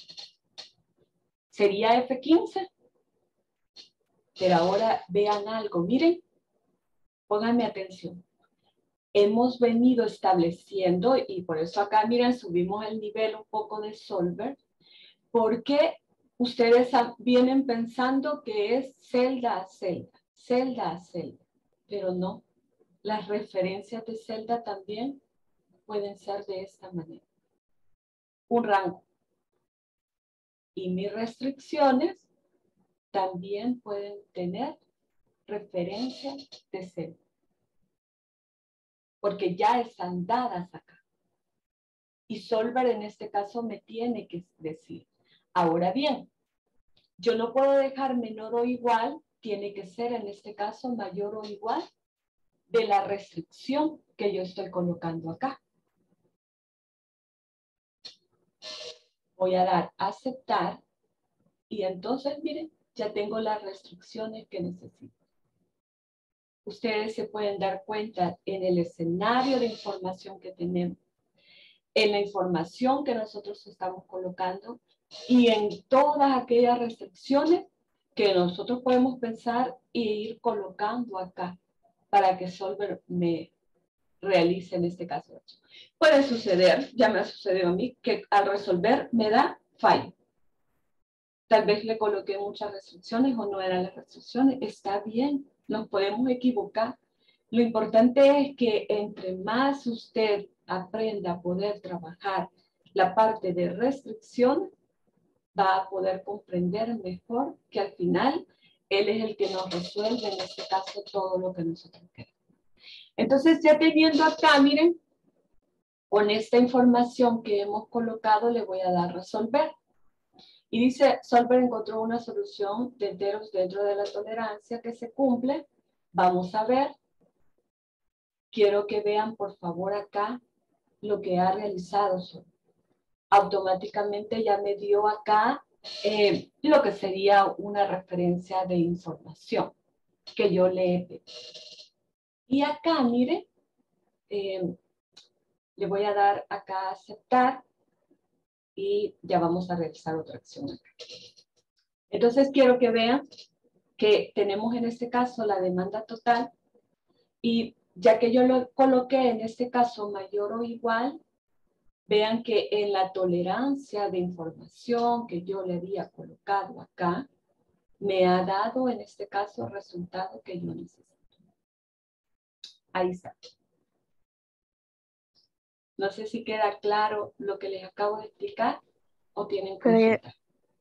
Speaker 1: sería F15. Pero ahora vean algo, miren, pónganme atención. Hemos venido estableciendo, y por eso acá, miren, subimos el nivel un poco de Solver, porque ustedes vienen pensando que es celda a celda, celda a celda, pero no. Las referencias de celda también pueden ser de esta manera. Un rango. Y mis restricciones también pueden tener referencia de celda. Porque ya están dadas acá. Y Solver en este caso me tiene que decir. Ahora bien, yo no puedo dejar menor o igual, tiene que ser en este caso mayor o igual de la restricción que yo estoy colocando acá. Voy a dar a aceptar y entonces, miren, ya tengo las restricciones que necesito. Ustedes se pueden dar cuenta en el escenario de información que tenemos, en la información que nosotros estamos colocando y en todas aquellas restricciones que nosotros podemos pensar e ir colocando acá para que Solver me realice en este caso. Puede suceder, ya me ha sucedido a mí, que al resolver me da fallo. Tal vez le coloqué muchas restricciones o no eran las restricciones. Está bien, nos podemos equivocar. Lo importante es que entre más usted aprenda a poder trabajar la parte de restricción, va a poder comprender mejor que al final él es el que nos resuelve en este caso todo lo que nosotros queremos. Entonces, ya teniendo acá, miren, con esta información que hemos colocado, le voy a dar resolver. Y dice, Solver encontró una solución de enteros dentro de la tolerancia que se cumple. Vamos a ver. Quiero que vean, por favor, acá lo que ha realizado Solver. Automáticamente ya me dio acá lo que sería una referencia de información que yo le he pedido. Y acá, mire, le voy a dar acá a aceptar y ya vamos a realizar otra acción acá. Entonces quiero que vean que tenemos en este caso la demanda total y ya que yo lo coloqué en este caso mayor o igual, vean que en la tolerancia de información que yo le había colocado acá, me ha dado en este caso el resultado que yo necesito. Ahí está. No sé si queda claro lo que les acabo de explicar o tienen consulta.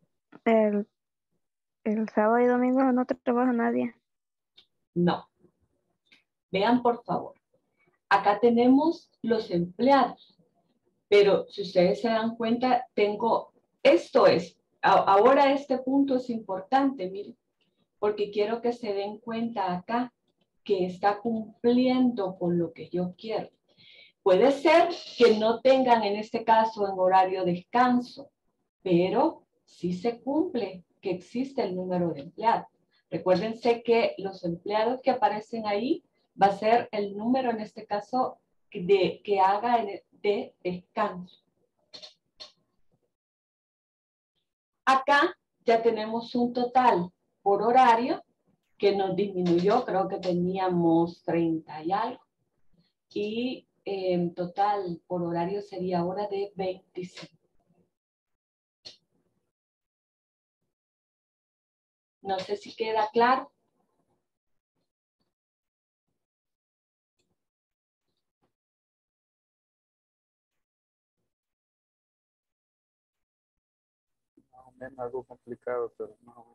Speaker 4: El sábado y domingo no trabaja nadie.
Speaker 1: No. Vean por favor. Acá tenemos los empleados. Pero si ustedes se dan cuenta, tengo, esto es, ahora este punto es importante, miren. porque quiero que se den cuenta acá que está cumpliendo con lo que yo quiero. Puede ser que no tengan en este caso en horario descanso, pero sí se cumple que existe el número de empleados. Recuérdense que los empleados que aparecen ahí va a ser el número en este caso que haga de descanso. Acá ya tenemos un total por horario que nos disminuyó, creo que teníamos 30 y algo. Y en total por horario sería ahora de 25. No sé si queda claro.
Speaker 2: Más o menos algo complicado, pero no.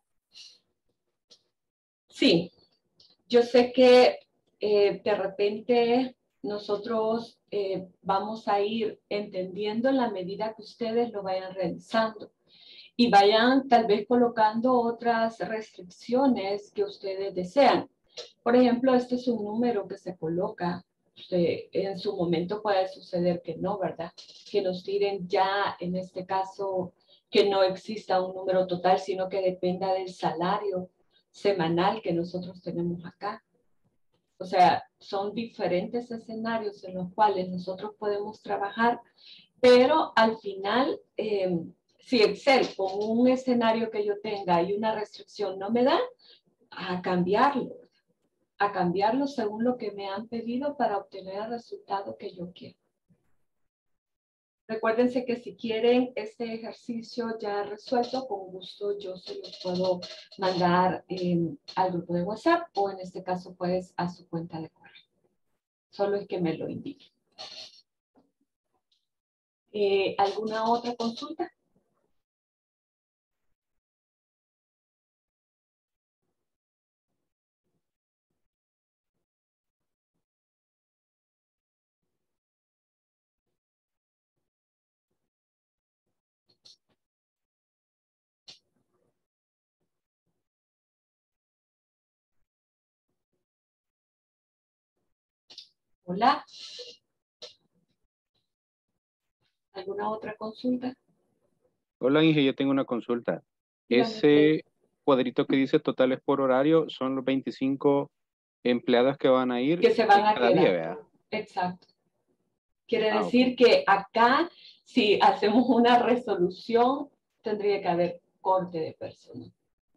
Speaker 1: Sí, yo sé que de repente nosotros vamos a ir entendiendo en la medida que ustedes lo vayan realizando y vayan tal vez colocando otras restricciones que ustedes desean. Por ejemplo, este es un número que se coloca. En su momento puede suceder que no, ¿verdad? Que nos tiren ya, en este caso, que no exista un número total, sino que dependa del salario semanal que nosotros tenemos acá. O sea, son diferentes escenarios en los cuales nosotros podemos trabajar, pero al final, si Excel con un escenario que yo tenga y una restricción no me da, a cambiarlo según lo que me han pedido para obtener el resultado que yo quiero. Recuérdense que si quieren este ejercicio ya resuelto, con gusto yo se los puedo mandar al grupo de WhatsApp o en este caso pues a su cuenta de correo. Solo es que me lo indiquen. ¿Alguna otra consulta? Hola. ¿Alguna otra consulta?
Speaker 3: Hola, Inge, yo tengo una consulta.
Speaker 1: Dígame usted.
Speaker 3: Ese cuadrito que dice totales por horario son los 25 empleados que van a ir
Speaker 1: Que se van a
Speaker 3: cada día,
Speaker 1: quedar.
Speaker 3: ¿verdad?
Speaker 1: Exacto. Quiere
Speaker 3: Ah,
Speaker 1: decir
Speaker 3: ok.
Speaker 1: que acá, si hacemos una resolución, tendría que haber corte de personal.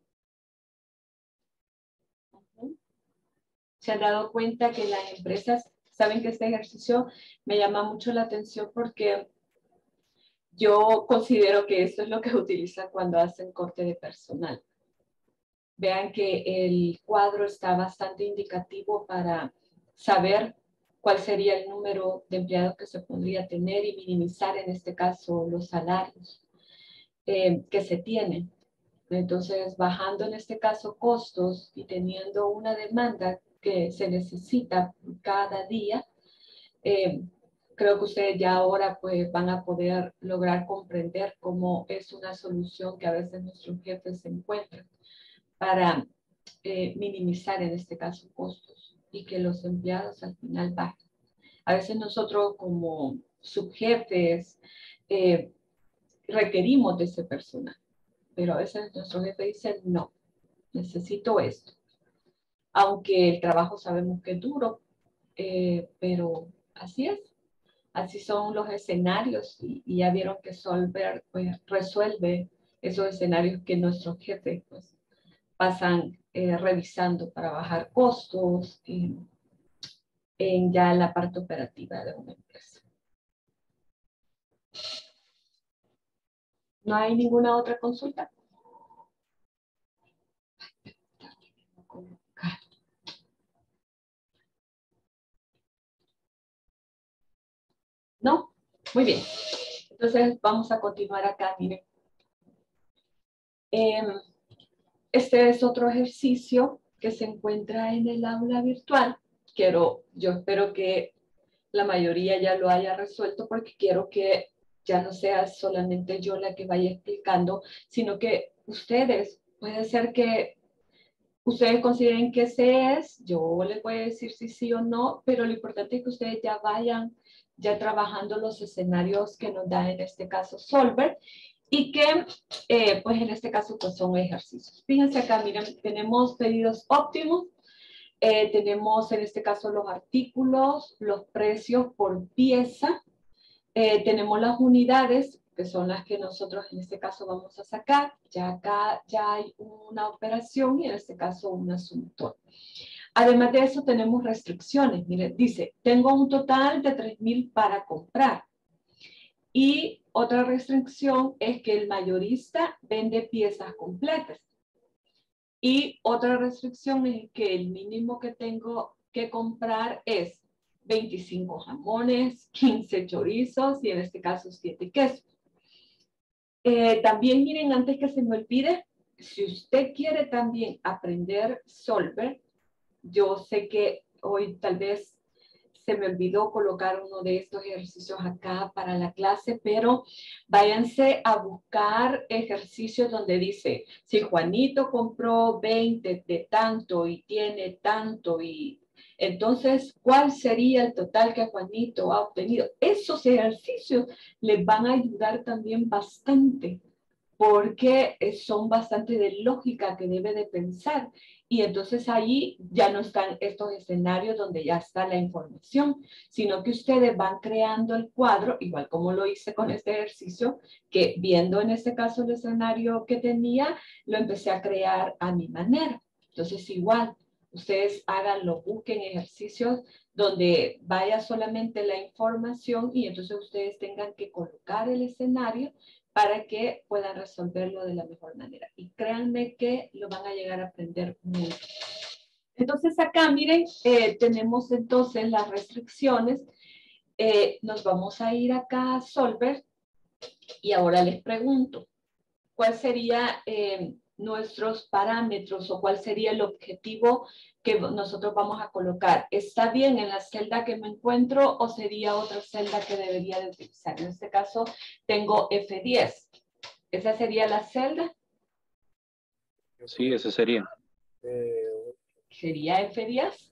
Speaker 1: Se han dado cuenta que las empresas saben que este ejercicio me llama mucho la atención porque yo considero que esto es lo que utilizan cuando hacen corte de personal. Vean que el cuadro está bastante indicativo para saber cuál sería el número de empleados que se podría tener y minimizar en este caso los salarios que se tienen. Entonces, bajando en este caso costos y teniendo una demanda que se necesita cada día, creo que ustedes ya ahora pues van a poder lograr comprender cómo es una solución que a veces nuestros jefes se encuentran para minimizar en este caso costos y que los empleados al final bajen. A veces nosotros como subjefes requerimos de ese personal, pero a veces nuestro jefe dice no, necesito esto. Aunque el trabajo sabemos que es duro, pero así es. Así son los escenarios y ya vieron que Solver pues, resuelve esos escenarios que nuestros jefes pues, pasan revisando para bajar costos en ya la parte operativa de una empresa. ¿No hay ninguna otra consulta? ¿No? Muy bien. Entonces vamos a continuar acá, miren. Este es otro ejercicio que se encuentra en el aula virtual. Yo espero que la mayoría ya lo haya resuelto porque quiero que ya no sea solamente yo la que vaya explicando, sino que ustedes, puede ser que Ustedes consideren que ese es, yo les voy a decir si sí o no, pero lo importante es que ustedes ya vayan ya trabajando los escenarios que nos da en este caso Solver y que pues en este caso pues son ejercicios. Fíjense acá, miren, tenemos pedidos óptimos, tenemos en este caso los artículos, los precios por pieza, tenemos las unidades, que son las que nosotros en este caso vamos a sacar. Ya acá ya hay una operación y en este caso un asunto. Además de eso tenemos restricciones. Mire, dice, tengo un total de 3,000 para comprar. Y otra restricción es que el mayorista vende piezas completas. Y otra restricción es que el mínimo que tengo que comprar es 25 jamones, 15 chorizos y en este caso 7 quesos. También miren, antes que se me olvide, si usted quiere también aprender Solver, yo sé que hoy tal vez se me olvidó colocar uno de estos ejercicios acá para la clase, pero váyanse a buscar ejercicios donde dice, si Juanito compró 20 de tanto y tiene tanto y entonces, ¿cuál sería el total que Juanito ha obtenido? Esos ejercicios les van a ayudar también bastante porque son bastante de lógica que debe de pensar. Y entonces ahí ya no están estos escenarios donde ya está la información, sino que ustedes van creando el cuadro, igual como lo hice con este ejercicio, que viendo en este caso el escenario que tenía, lo empecé a crear a mi manera. Entonces igual, ustedes háganlo, busquen ejercicios donde vaya solamente la información y entonces ustedes tengan que colocar el escenario para que puedan resolverlo de la mejor manera. Y créanme que lo van a llegar a aprender muy bien. Entonces acá, miren, tenemos entonces las restricciones. Nos vamos a ir acá a Solver y ahora les pregunto, ¿cuál sería nuestros parámetros o cuál sería el objetivo que nosotros vamos a colocar? ¿Está bien en la celda que me encuentro o sería otra celda que debería de utilizar? En este caso tengo F10. ¿Esa sería la celda?
Speaker 3: Sí, ese sería.
Speaker 1: ¿Sería F10?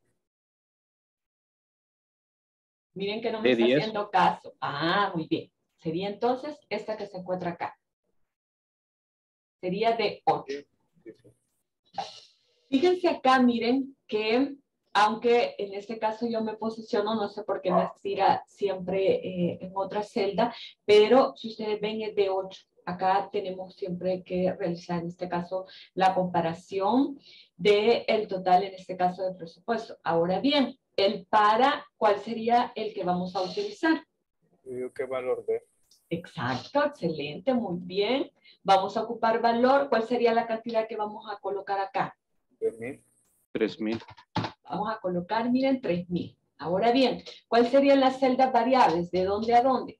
Speaker 1: Miren que no me está
Speaker 3: D10.
Speaker 1: haciendo caso. Ah, muy bien. Sería entonces esta que se encuentra acá. Sería D8. Fíjense acá, miren que aunque en este caso yo me posiciono, no sé por qué me tira siempre en otra celda, pero si ustedes ven es D8. Acá tenemos siempre que realizar en este caso la comparación del total, en este caso de presupuesto. Ahora bien, el para, ¿cuál sería el que vamos a utilizar?
Speaker 2: ¿Qué valor de?
Speaker 1: Exacto, excelente, muy bien. Vamos a ocupar valor. ¿Cuál sería la cantidad que vamos a colocar acá?
Speaker 2: 3,000.
Speaker 3: 3,000.
Speaker 1: Vamos a colocar, miren, 3,000. Ahora bien, ¿cuáles serían las celdas variables? ¿De dónde a dónde?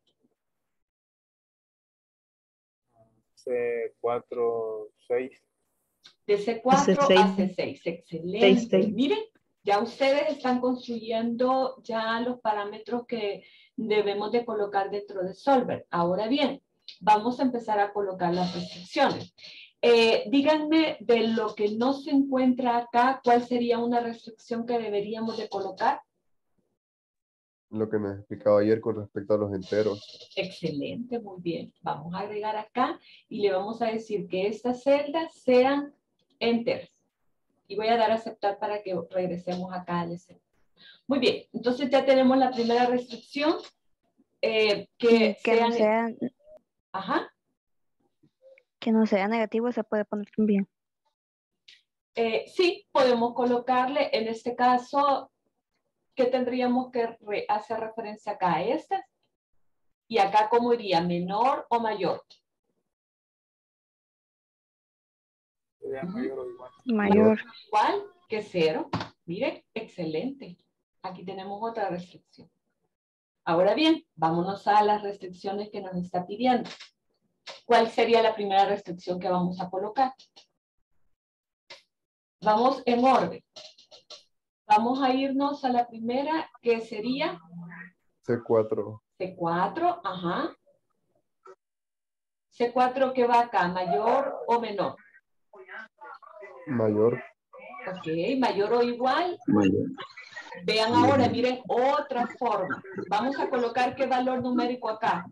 Speaker 2: C4, 6.
Speaker 1: De C4 a C6. Excelente.
Speaker 5: 6.
Speaker 1: Miren, ya ustedes están construyendo ya los parámetros que debemos de colocar dentro de Solver. Ahora bien, vamos a empezar a colocar las restricciones. Díganme de lo que no se encuentra acá, ¿cuál sería una restricción que deberíamos de colocar?
Speaker 6: Lo que me explicaba ayer con respecto a los enteros.
Speaker 1: Excelente, muy bien. Vamos a agregar acá y le vamos a decir que estas celdas sean enteras. Y voy a dar a aceptar para que regresemos acá al escenario. Muy bien, entonces ya tenemos la primera restricción.
Speaker 4: Que no sea,
Speaker 1: Ajá.
Speaker 4: que no sea negativo, se puede poner también.
Speaker 1: Sí, podemos colocarle, en este caso, ¿qué tendríamos que hacer referencia acá a estas? Y acá, ¿cómo iría? ¿Menor o mayor?
Speaker 2: ¿Sería mayor o igual?
Speaker 4: Mayor.
Speaker 1: Igual que 0. Miren, excelente. Aquí tenemos otra restricción. Ahora bien, vámonos a las restricciones que nos está pidiendo. ¿Cuál sería la primera restricción que vamos a colocar? Vamos en orden. Vamos a irnos a la primera, que sería
Speaker 6: C4.
Speaker 1: C4, ajá. C4 que va acá, mayor o menor.
Speaker 6: Mayor.
Speaker 1: Ok, mayor o igual.
Speaker 5: Mayor.
Speaker 1: Vean ahora, miren otra forma. Vamos a colocar qué valor numérico acá.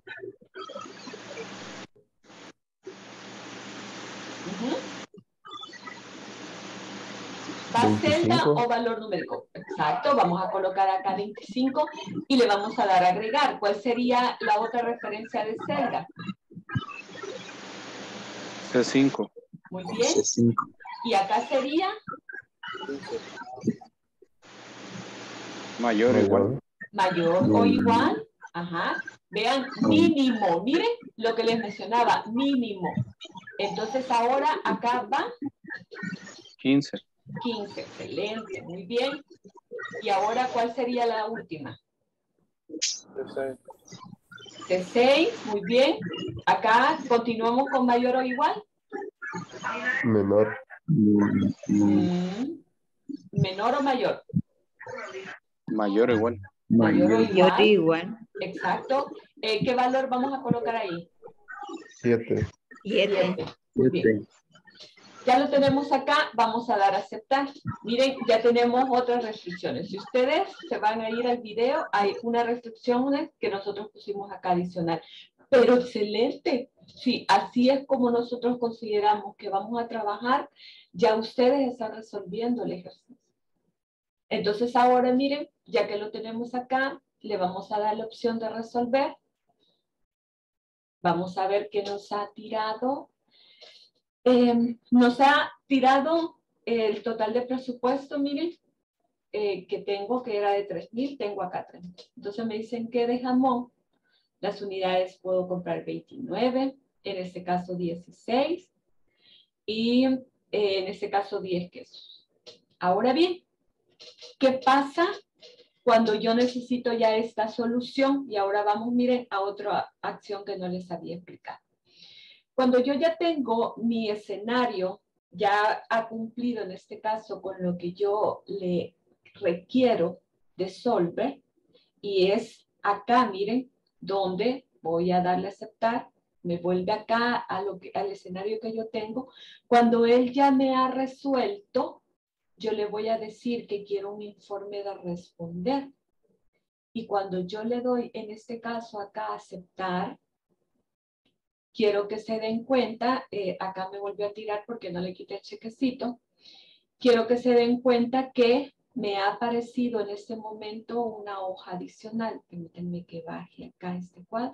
Speaker 1: ¿Va
Speaker 6: 25.
Speaker 1: celda o valor numérico? Exacto, vamos a colocar acá 25 y le vamos a dar a agregar. ¿Cuál sería la otra referencia de celda?
Speaker 3: C5.
Speaker 1: Muy bien.
Speaker 5: C5.
Speaker 1: Y acá sería
Speaker 3: Mayor o igual.
Speaker 1: mayor o igual. Ajá. Vean, mínimo. Miren lo que les mencionaba, mínimo. Entonces ahora acá va
Speaker 3: 15.
Speaker 1: 15. Excelente, muy bien. Y ahora, ¿cuál sería la última? C6, muy bien. Acá continuamos con mayor o igual.
Speaker 6: Menor.
Speaker 1: Menor o mayor.
Speaker 3: Mayor o igual.
Speaker 1: Mayor o
Speaker 5: Mayor.
Speaker 1: igual. Exacto. ¿Qué valor vamos a colocar ahí?
Speaker 6: 7.
Speaker 1: 7. Muy bien. Ya lo tenemos acá, vamos a dar a aceptar. Miren, ya tenemos otras restricciones. Si ustedes se van a ir al video, hay unas restricciones que nosotros pusimos acá adicional. Pero excelente. Sí, así es como nosotros consideramos que vamos a trabajar. Ya ustedes están resolviendo el ejercicio. Entonces ahora miren, ya que lo tenemos acá, le vamos a dar la opción de resolver. Vamos a ver qué nos ha tirado. Nos ha tirado el total de presupuesto, miren, que tengo, que era de 3,000, tengo acá 3,000. Entonces me dicen que de jamón, las unidades puedo comprar 29, en este caso 16, y en este caso 10 quesos. Ahora bien, ¿qué pasa cuando yo necesito ya esta solución? Y ahora vamos, miren, a otra acción que no les había explicado. Cuando yo ya tengo mi escenario, ya ha cumplido en este caso con lo que yo le requiero de Solver, y es acá, miren, donde voy a darle a aceptar, me vuelve acá al escenario que yo tengo. Cuando él ya me ha resuelto, yo le voy a decir que quiero un informe de responder. Y cuando yo le doy, en este caso acá, aceptar, quiero que se den cuenta, acá me volvió a tirar porque no le quité el chequecito, quiero que se den cuenta que me ha aparecido en este momento una hoja adicional. Permítanme que baje acá este cuadro.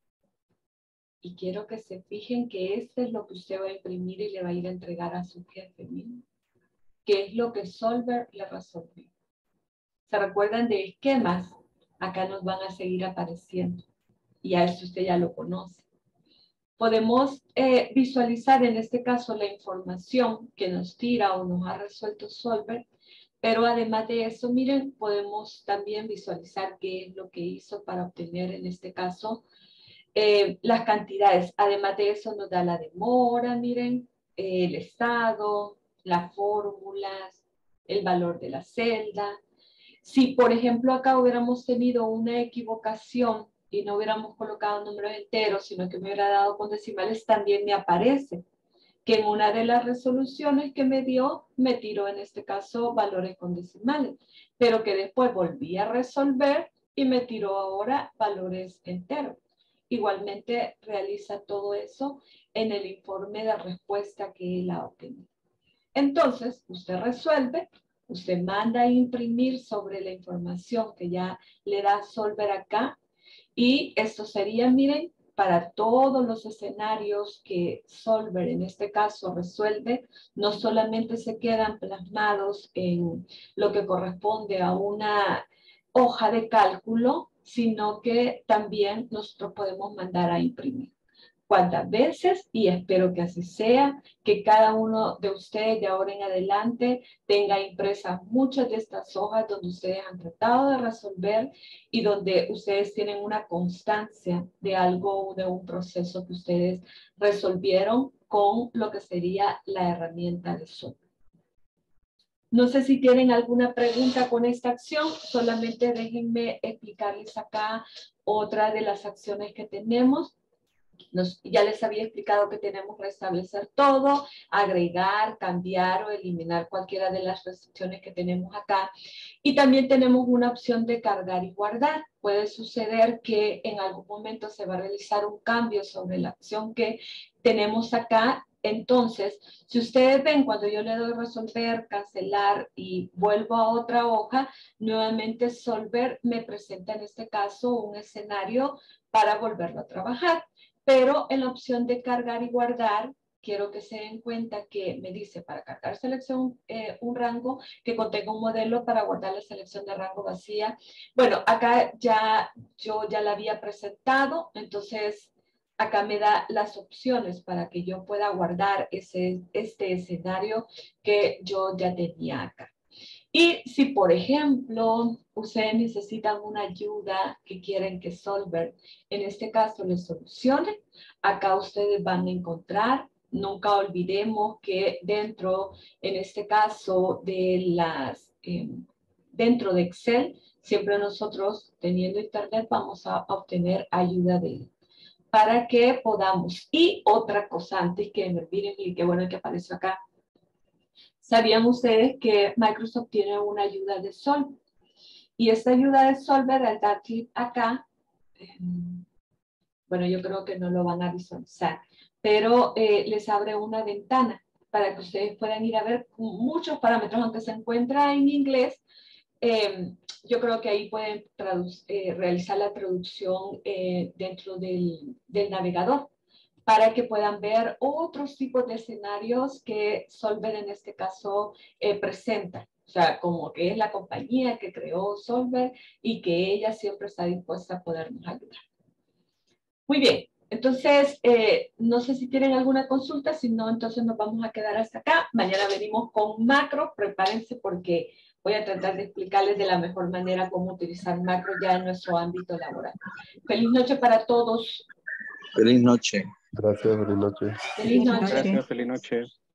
Speaker 1: Y quiero que se fijen que este es lo que usted va a imprimir y le va a ir a entregar a su jefe mismo, que es lo que Solver le resolvió. ¿Se recuerdan de esquemas? Acá nos van a seguir apareciendo. Y a eso usted ya lo conoce. Podemos visualizar en este caso la información que nos tira o nos ha resuelto Solver, pero además de eso, miren, podemos también visualizar qué es lo que hizo para obtener en este caso las cantidades. Además de eso nos da la demora, miren, el estado, las fórmulas, el valor de la celda. Si, por ejemplo, acá hubiéramos tenido una equivocación y no hubiéramos colocado números enteros, sino que me hubiera dado con decimales, también me aparece que en una de las resoluciones que me dio, me tiró en este caso valores con decimales, pero que después volví a resolver y me tiró ahora valores enteros. Igualmente realiza todo eso en el informe de respuesta que él ha obtenido. Entonces, usted resuelve, usted manda a imprimir sobre la información que ya le da Solver acá, y esto sería, miren, para todos los escenarios que Solver en este caso resuelve, no solamente se quedan plasmados en lo que corresponde a una hoja de cálculo, sino que también nosotros podemos mandar a imprimir. ¿Cuántas veces? Y espero que así sea, que cada uno de ustedes de ahora en adelante tenga impresas muchas de estas hojas donde ustedes han tratado de resolver y donde ustedes tienen una constancia de algo, de un proceso que ustedes resolvieron con lo que sería la herramienta de Zoom. No sé si tienen alguna pregunta con esta acción, solamente déjenme explicarles acá otra de las acciones que tenemos. Ya les había explicado que tenemos restablecer todo, agregar, cambiar o eliminar cualquiera de las restricciones que tenemos acá. Y también tenemos una opción de cargar y guardar. Puede suceder que en algún momento se va a realizar un cambio sobre la acción que tenemos acá. Entonces, si ustedes ven, cuando yo le doy resolver, cancelar y vuelvo a otra hoja, nuevamente Solver me presenta en este caso un escenario para volverlo a trabajar. Pero en la opción de cargar y guardar, quiero que se den cuenta que me dice para cargar selección un rango que contenga un modelo para guardar la selección de rango vacía. Bueno, acá yo ya la había presentado, entonces acá me da las opciones para que yo pueda guardar este escenario que yo ya tenía acá. Y si, por ejemplo, ustedes necesitan una ayuda que quieren que Solver, en este caso, les solucione, acá ustedes van a encontrar, nunca olvidemos que dentro, en este caso, dentro de Excel, siempre nosotros, teniendo Internet, vamos a obtener ayuda de él para que podamos. Y otra cosa, antes que me olviden, y qué bueno que apareció acá, ¿sabían ustedes que Microsoft tiene una ayuda de Solver? Y esta ayuda de Solver, al dar clic acá, bueno, yo creo que no lo van a visualizar, pero les abre una ventana para que ustedes puedan ir a ver muchos parámetros, aunque se encuentra en inglés. Yo creo que ahí pueden realizar la traducción dentro del navegador, para que puedan ver otros tipos de escenarios que Solver en este caso presenta. O sea, como que es la compañía que creó Solver y que ella siempre está dispuesta a podernos ayudar. Muy bien, entonces no sé si tienen alguna consulta, si no, entonces nos vamos a quedar hasta acá. Mañana venimos con macro, prepárense porque voy a tratar de explicarles de la mejor manera cómo utilizar macro ya en nuestro ámbito laboral. Feliz noche para todos.
Speaker 2: Feliz noche.
Speaker 6: Gracias, buenas noches.
Speaker 1: Feliz noche.
Speaker 3: Gracias, feliz noche.